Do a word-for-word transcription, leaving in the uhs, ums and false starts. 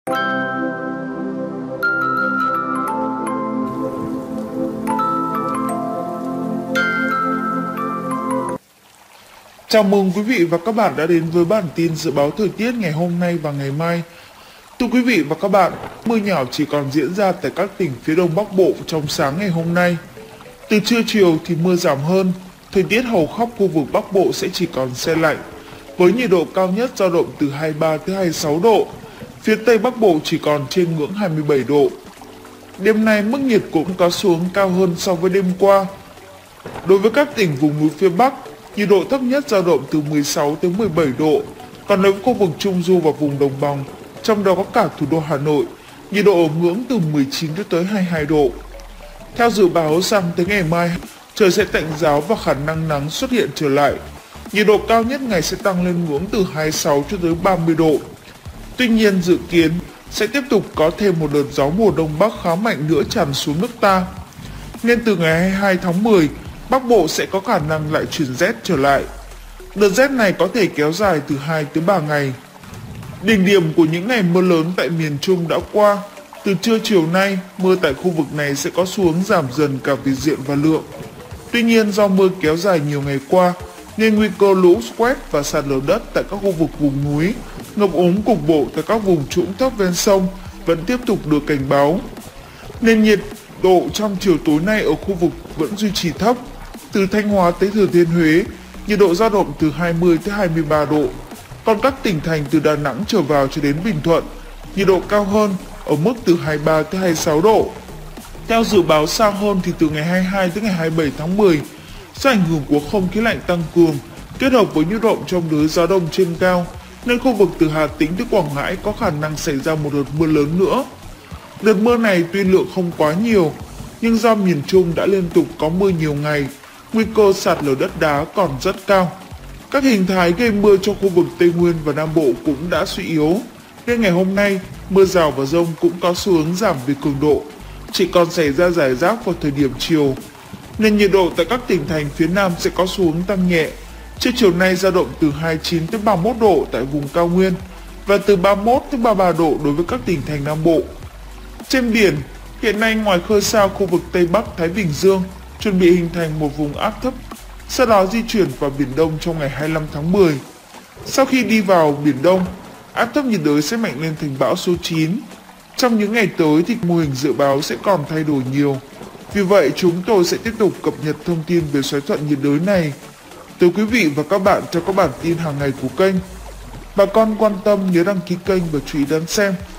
Chào mừng quý vị và các bạn đã đến với bản tin dự báo thời tiết ngày hôm nay và ngày mai. Thưa quý vị và các bạn, mưa nhỏ chỉ còn diễn ra tại các tỉnh phía đông bắc bộ trong sáng ngày hôm nay. Từ trưa chiều thì mưa giảm hơn, thời tiết hầu khắp khu vực bắc bộ sẽ chỉ còn se lạnh, với nhiệt độ cao nhất dao động từ hai mươi ba tới hai mươi sáu độ, phía tây bắc bộ chỉ còn trên ngưỡng hai mươi bảy độ. Đêm nay mức nhiệt cũng có xuống cao hơn so với đêm qua. Đối với các tỉnh vùng núi phía Bắc, nhiệt độ thấp nhất dao động từ mười sáu tới mười bảy độ, còn đối với khu vực Trung Du và vùng đồng bằng, trong đó có cả thủ đô Hà Nội, nhiệt độ ở ngưỡng từ mười chín tới hai mươi hai độ. Theo dự báo sang tới ngày mai, trời sẽ tạnh ráo và khả năng nắng xuất hiện trở lại. Nhiệt độ cao nhất ngày sẽ tăng lên ngưỡng từ hai mươi sáu cho tới ba mươi độ. Tuy nhiên dự kiến sẽ tiếp tục có thêm một đợt gió mùa đông bắc khá mạnh nữa tràn xuống nước ta. Nên từ ngày hai mươi hai tháng mười, Bắc Bộ sẽ có khả năng lại chuyển rét trở lại. Đợt rét này có thể kéo dài từ hai tới ba ngày. Đỉnh điểm của những ngày mưa lớn tại miền Trung đã qua. Từ trưa chiều nay, mưa tại khu vực này sẽ có xu hướng giảm dần cả về diện và lượng. Tuy nhiên do mưa kéo dài nhiều ngày qua, nên nguy cơ lũ quét và sạt lở đất tại các khu vực vùng núi, ngập úng cục bộ tại các vùng trũng thấp ven sông vẫn tiếp tục được cảnh báo. Nền nhiệt độ trong chiều tối nay ở khu vực vẫn duy trì thấp. Từ Thanh Hóa tới Thừa Thiên Huế, nhiệt độ dao động từ hai mươi tới hai mươi ba độ. Còn các tỉnh thành từ Đà Nẵng trở vào cho đến Bình Thuận, nhiệt độ cao hơn ở mức từ hai mươi ba tới hai mươi sáu độ. Theo dự báo xa hơn thì từ ngày hai mươi hai tới ngày hai mươi bảy tháng mười, do ảnh hưởng của không khí lạnh tăng cường kết hợp với nhiễu động trong đới gió đông trên cao, nên khu vực từ Hà Tĩnh tới Quảng Ngãi có khả năng xảy ra một đợt mưa lớn nữa. Đợt mưa này tuy lượng không quá nhiều, nhưng do miền Trung đã liên tục có mưa nhiều ngày, nguy cơ sạt lở đất đá còn rất cao. Các hình thái gây mưa cho khu vực Tây Nguyên và Nam Bộ cũng đã suy yếu, nên ngày hôm nay mưa rào và dông cũng có xu hướng giảm về cường độ, chỉ còn xảy ra rải rác vào thời điểm chiều. Nên nhiệt độ tại các tỉnh thành phía Nam sẽ có xu hướng tăng nhẹ. Trưa chiều nay dao động từ hai mươi chín tới ba mươi mốt độ tại vùng cao nguyên và từ ba mươi mốt tới ba mươi ba độ đối với các tỉnh thành Nam Bộ. Trên biển, hiện nay ngoài khơi xa khu vực Tây Bắc Thái Bình Dương chuẩn bị hình thành một vùng áp thấp, sau đó di chuyển vào Biển Đông trong ngày hai mươi lăm tháng mười. Sau khi đi vào Biển Đông, áp thấp nhiệt đới sẽ mạnh lên thành bão số chín. Trong những ngày tới thì mô hình dự báo sẽ còn thay đổi nhiều. Vì vậy chúng tôi sẽ tiếp tục cập nhật thông tin về xoáy thuận nhiệt đới này tới quý vị và các bạn trong các bản tin hàng ngày của kênh. Bà con quan tâm nhớ đăng ký kênh và chú ý đón xem.